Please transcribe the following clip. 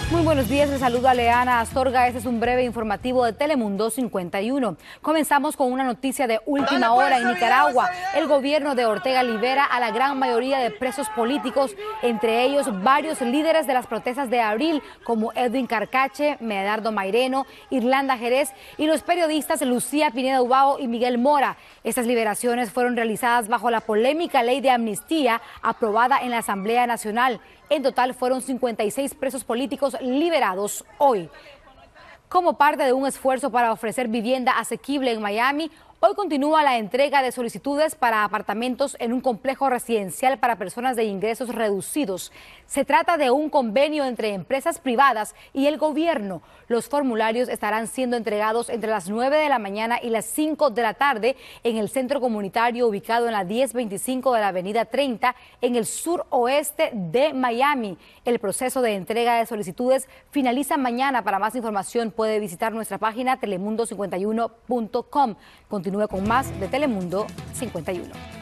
Muy buenos días, les saluda Leana Astorga. Este es un breve informativo de Telemundo 51. Comenzamos con una noticia de última hora en Nicaragua. El gobierno de Ortega libera a la gran mayoría de presos políticos, entre ellos varios líderes de las protestas de abril, como Edwin Carcache, Medardo Maireno, Irlanda Jerez y los periodistas Lucía Pineda Ubao y Miguel Mora. Estas liberaciones fueron realizadas bajo la polémica ley de amnistía aprobada en la Asamblea Nacional. En total fueron 56 presos políticos liberados hoy. Como parte de un esfuerzo para ofrecer vivienda asequible en Miami, hoy continúa la entrega de solicitudes para apartamentos en un complejo residencial para personas de ingresos reducidos. Se trata de un convenio entre empresas privadas y el gobierno. Los formularios estarán siendo entregados entre las 9 de la mañana y las 5 de la tarde en el centro comunitario ubicado en la 1025 de la avenida 30 en el suroeste de Miami. El proceso de entrega de solicitudes finaliza mañana. Para más información puede visitar nuestra página telemundo51.com. Continúe con más de Telemundo 51.